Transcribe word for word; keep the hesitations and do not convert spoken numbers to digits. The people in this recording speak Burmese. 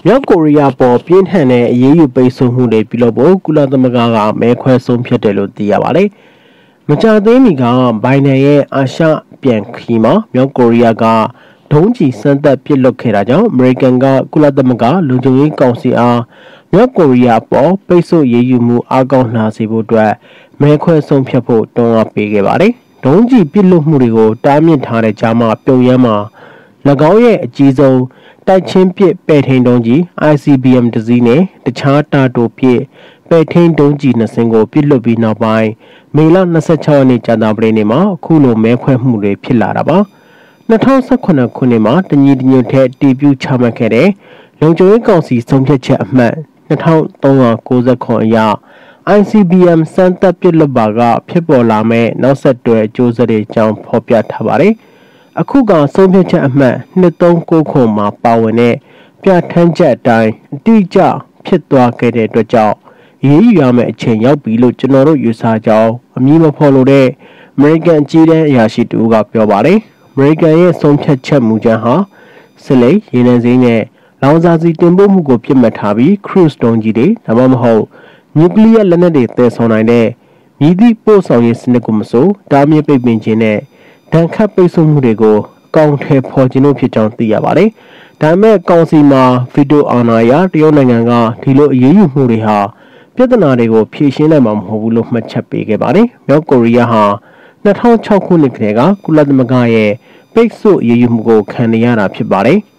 မြောက်ကိုရီးယားပေါ်ပြင်းထန်တဲ့အရေးယူပိတ်ဆို့မှုတွေပြုလုပ်ဖို့ကုလသမဂ္ဂကမဲခွဲဆုံးဖြတ်တယ်လို့သိရပါတယ်။မကြာသေးမီကဘိုင်ဒန်ရဲ့အာရှပြန်ခီးမှာမြောက်ကိုရီးယားကဒုံးကျည်စမ်းသပ်ပစ်လွှတ်ခဲ့တာကြောင့်အမေရိကန်ကကုလသမဂ္ဂလုံခြုံရေးကောင်စီအားမြောက်ကိုရီးယားပေါ်ပိတ်ဆို့ရေးယူမှုအားကောင်းလာစေဖို့အတွက်မဲခွဲဆုံးဖြတ်ဖို့တွန်းအားပေးခဲ့ပါတယ်။ဒုံးကျည်ပစ်လွှတ်မှုတွေကိုတားမြစ်ထားတဲ့ကြားမှာပြုံရမ်းမှာ၎င်းရဲ့အကြီးဆုံးတိုက်ချင်းပစ်ပဲ့ထိန်ဒုံးကြီး I C B M တစည်းနဲ့တခြားတာတိုပစ်ပဲ့ထိန်ဒုံးကြီးနှစ်စင်းကိုပစ်လွှတ်ပြီးနောက်ပိုင်းမေလ၂၆ရက်နေ့ကြာသပတေးနေ့မှာအခုလိုမဲခွဲမှုတွေဖြစ်လာတာပါ၂၀၁၇ခုနှစ်မှာတညီတညွတ်တဲ့တီပြူချမှတ်ခဲ့တဲ့လုံခြုံရေးကောင်စီဆုံးဖြတ်ချက်အမှတ်၂၃၉၇အရ I C B M စမ်းသပ်ပစ်လွှတ်ပါကဖြစ်ပေါ်လာမဲ့နောက်ဆက်တွဲအကျိုးဆက်တွေအကြောင်းဖော်ပြထားပါတယ်အခုကဆုံးဖြတ်ချက်အမှတ်၂၃၉ခုမှာပါဝင်တဲ့ပြဋ္ဌာန်းချက်အတိုင်းအတိအကျဖြစ်သွားခဲ့တဲ့အတွက်ကြောင့်ရေးယူရမယ့်အချိန်ရောက်ပြီလို့ကျွန်တော်တို့ယူဆကြောင်းအမည်မဖော်လိုတဲ့ American အကြီးတန်းအရာရှိတူကပြောပါတယ်။ American ရဲ့ဆုံးဖြတ်ချက်မူကြမ်းဟာစစ်လိရေနံစိမ်းနဲ့လောင်စာဆီတင်ပို့မှုကိုပြစ်မှတ်ထားပြီး cruise ဒုံးကြီးတွေဒါမှမဟုတ်နျူကလ িয়ার လက်နက်တွေသယ်ဆောင်နိုင်တဲ့မြည်သည့်ပို့ဆောင်ရေးစနစ်ကိုမဆိုတားမြစ်ပိတ်ပင်ခြင်းနဲ့ဒဏ်ခတ်ပိတ်ဆို့မှုတွေကိုအကောင့်ထဲပေါ်ခြင်းလို့ဖြစ်ကြောင်းသိရပါတယ်။ဒါပေမဲ့ကောင်စီမှာဗီတိုအာဏာရတရုတ်နိုင်ငံကဒီလိုအရေးယူမှုတွေဟာပြဿနာတွေကိုဖြေရှင်းနိုင်မှာမဟုတ်ဘူးလို့မှတ်ချက်ပေးခဲ့ပါတယ်။မြောက်ကိုရီးယားဟာ၂၀၀၆ခုနှစ်ကတည်းကကုလသမဂ္ဂရဲ့ပိတ်ဆို့အရေးယူမှုကိုခံနေရတာဖြစ်ပါတယ်။